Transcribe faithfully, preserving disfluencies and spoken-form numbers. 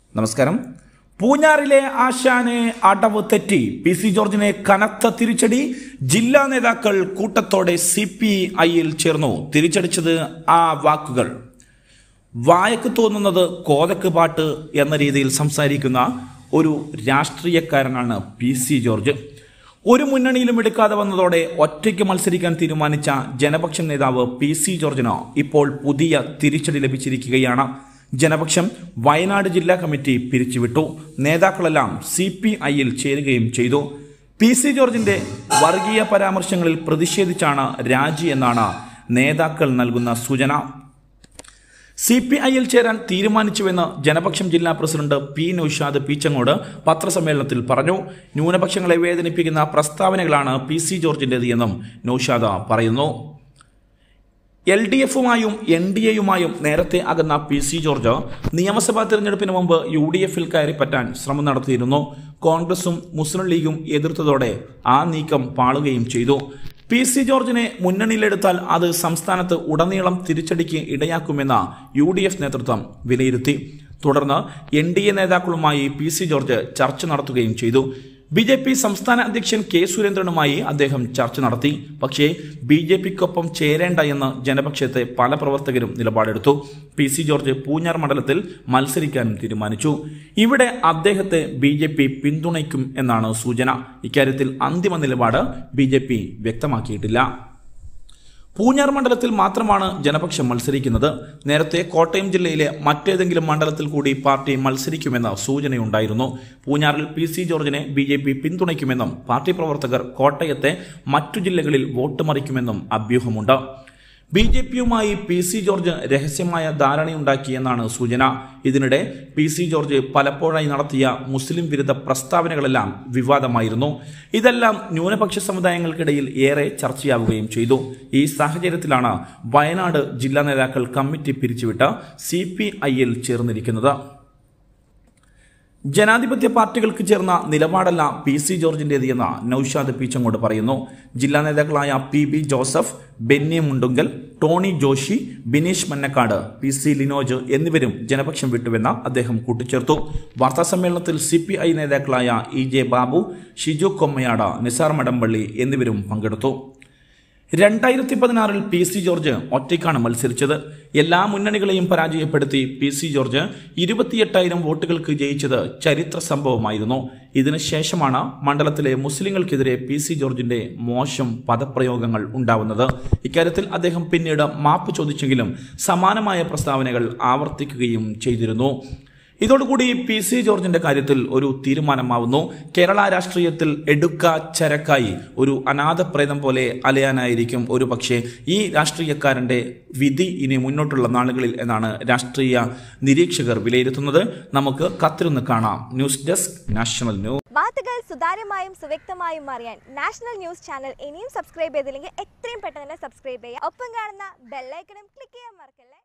നമസ്കാരം. പൂഞ്ഞാറിലെ ആശാനെ അടവ് തെറ്റി പി സി ജോർജിനെ കനത്ത തിരിച്ചടി. ജില്ലാ നേതാക്കൾ കൂട്ടത്തോടെ സി പി ഐയിൽ ചേർന്നു. തിരിച്ചടിച്ചത് ആ വാക്കുകൾ. വായക്ക് തോന്നുന്നത് കോതക്ക് പാട്ട് എന്ന രീതിയിൽ സംസാരിക്കുന്ന ഒരു രാഷ്ട്രീയക്കാരനാണ് പി സി ജോർജ്. ഒരു മുന്നണിയിലും എടുക്കാതെ വന്നതോടെ ഒറ്റയ്ക്ക് മത്സരിക്കാൻ തീരുമാനിച്ച ജനപക്ഷം നേതാവ് പി സി ജോർജിന് ഇപ്പോൾ പുതിയ തിരിച്ചടി ലഭിച്ചിരിക്കുകയാണ്. ജനപക്ഷം വയനാട് ജില്ലാ കമ്മിറ്റി പിരിച്ചുവിട്ടു. നേതാക്കളെല്ലാം സി പി ഐയിൽ ചേരുകയും ചെയ്തു. പി സി ജോർജിന്റെ വർഗീയ പരാമർശങ്ങളിൽ പ്രതിഷേധിച്ചാണ് രാജി എന്നാണ് നേതാക്കൾ നൽകുന്ന സൂചന. സി പി ഐയിൽ ചേരാൻ തീരുമാനിച്ചുവെന്ന് ജനപക്ഷം ജില്ലാ പ്രസിഡന്റ് പി നൌഷാദ് പീച്ചങ്ങോട് പത്രസമ്മേളനത്തിൽ പറഞ്ഞു. ന്യൂനപക്ഷങ്ങളെ വേദനിപ്പിക്കുന്ന പ്രസ്താവനകളാണ് പി സി ജോർജിന്റേത് എന്നും നൌഷാദ് പറയുന്നു. എൽ ഡി എഫുമായും എൻ ഡി എയുമായും നേരത്തെ അകന്ന പി സി ജോർജ് നിയമസഭാ തെരഞ്ഞെടുപ്പിന് മുമ്പ് യു ഡി എഫിൽ കയറിപ്പറ്റാൻ ശ്രമം നടത്തിയിരുന്നു. കോൺഗ്രസും മുസ്ലിം ലീഗും എതിർത്തതോടെ ആ നീക്കം പാളുകയും ചെയ്തു. പി സി ജോർജിനെ മുന്നണിയിലെടുത്താൽ അത് സംസ്ഥാനത്ത് ഉടനീളം തിരിച്ചടിക്ക് ഇടയാക്കുമെന്ന് യു ഡി എഫ് നേതൃത്വം വിലയിരുത്തി. തുടർന്ന് എൻ ഡി എ നേതാക്കളുമായി പി സി ജോർജ് ചർച്ച നടത്തുകയും ചെയ്തു. ബി ജെ പി സംസ്ഥാന അധ്യക്ഷൻ കെ സുരേന്ദ്രനുമായി അദ്ദേഹം ചർച്ച നടത്തി. പക്ഷേ ബി ജെ പിക്കൊപ്പം ചേരേണ്ട എന്ന് ജനപക്ഷത്തെ പല പ്രവർത്തകരും നിലപാടെടുത്തു. പി സി ജോർജ് പൂഞ്ഞാർ മണ്ഡലത്തിൽ മത്സരിക്കാനും തീരുമാനിച്ചു. ഇവിടെ അദ്ദേഹത്തെ ബി ജെ പി പിന്തുണയ്ക്കും എന്നാണ് സൂചന. ഇക്കാര്യത്തിൽ അന്തിമ നിലപാട് ബി ജെ പി വ്യക്തമാക്കിയിട്ടില്ല. പൂഞ്ഞാർ മണ്ഡലത്തിൽ മാത്രമാണ് ജനപക്ഷം മത്സരിക്കുന്നത്. നേരത്തെ കോട്ടയം ജില്ലയിലെ മറ്റേതെങ്കിലും മണ്ഡലത്തിൽ കൂടി പാർട്ടി മത്സരിക്കുമെന്ന സൂചനയുണ്ടായിരുന്നു. പൂഞ്ഞാറിൽ പി സി ജോർജിനെ ബി ജെ പി പിന്തുണയ്ക്കുമെന്നും പാർട്ടി പ്രവർത്തകർ കോട്ടയത്തെ മറ്റു ജില്ലകളിൽ വോട്ട് മറിക്കുമെന്നും അഭ്യൂഹമുണ്ട്. ബി ജെ പിയുമായി പി സി ജോർജ് രഹസ്യമായ ധാരണയുണ്ടാക്കിയെന്നാണ് സൂചന. ഇതിനിടെ പി സി ജോർജ് പലപ്പോഴായി നടത്തിയ മുസ്ലിം വിരുദ്ധ പ്രസ്താവനകളെല്ലാം വിവാദമായിരുന്നു. ഇതെല്ലാം ന്യൂനപക്ഷ സമുദായങ്ങൾക്കിടയിൽ ഏറെ ചർച്ചയാവുകയും ചെയ്തു. ഈ സാഹചര്യത്തിലാണ് വയനാട് ജില്ലാ നേതാക്കൾ കമ്മിറ്റി പിരിച്ചുവിട്ട് സി പി ഐയിൽ ചേർന്നിരിക്കുന്നത്. ജനാധിപത്യ പാർട്ടികൾക്ക് ചേർന്ന നിലപാടല്ല പി സി ജോർജിന്റേത് എന്ന് നൌഷാദ് പീച്ചങ്ങോട് പറയുന്നു. ജില്ലാ നേതാക്കളായ P B Joseph, Benny Mundunkal, Tony Joshi, Bineesh Mannakkad, P C Linoj എന്നിവരും ജനപക്ഷം വിട്ടുവെന്ന് അദ്ദേഹം കൂട്ടിച്ചേർത്തു. വാർത്താസമ്മേളനത്തിൽ സി പി ഐ നേതാക്കളായ ഇ ജെ ബാബു, ഷിജു കൊമ്മയാട്, നിസാർ മടമ്പള്ളി എന്നിവരും പങ്കെടുത്തു. രണ്ടായിരത്തി പതിനാറിൽ പി സി ജോർജ് ഒറ്റയ്ക്കാണ് മത്സരിച്ചത്. എല്ലാ മുന്നണികളെയും പരാജയപ്പെടുത്തി പി സി ജോർജ് ഇരുപത്തിയെട്ടായിരം വോട്ടുകൾക്ക് ജയിച്ചത് ചരിത്ര സംഭവമായിരുന്നു. ഇതിനുശേഷമാണ് മണ്ഡലത്തിലെ മുസ്ലിങ്ങൾക്കെതിരെ പി സി ജോർജിന്റെ മോശം പദപ്രയോഗങ്ങൾ ഉണ്ടാവുന്നത്. ഇക്കാര്യത്തിൽ അദ്ദേഹം പിന്നീട് മാപ്പ് ചോദിച്ചെങ്കിലും സമാനമായ പ്രസ്താവനകൾ ആവർത്തിക്കുകയും ചെയ്തിരുന്നു. ഇതോടുകൂടി പി സി ജോർജിന്റെ കാര്യത്തിൽ ഒരു തീരുമാനമാവുന്നു. കേരള രാഷ്ട്രീയത്തിൽ എടുക്ക ചരക്കായി ഒരു അനാഥപ്രേതം പോലെ അലയാനായിരിക്കും ഒരു പക്ഷേ ഈ രാഷ്ട്രീയക്കാരന്റെ വിധി ഇനി മുന്നോട്ടുള്ള നാളുകളിൽ എന്നാണ് രാഷ്ട്രീയ നിരീക്ഷകർ വിലയിരുത്തുന്നത്. നമുക്ക് കത്തിരുന്ന് കാണാം. News desk, national news. വാർത്തകൾ സുതാര്യമായും സുവ്യക്തമായും അറിയാൻ നാഷണൽ ന്യൂസ് ചാനൽ ഇനിയും സബ്സ്ക്രൈബ് ചെയ്തില്ലെങ്കിൽ എത്രയും പെട്ടെന്ന് തന്നെ സബ്സ്ക്രൈബ് ചെയ്യുക. ഒപ്പം കാണുന്ന ബെല്ലൈക്കണും ക്ലിക്ക് ചെയ്യാൻ മറക്കല്ലേ.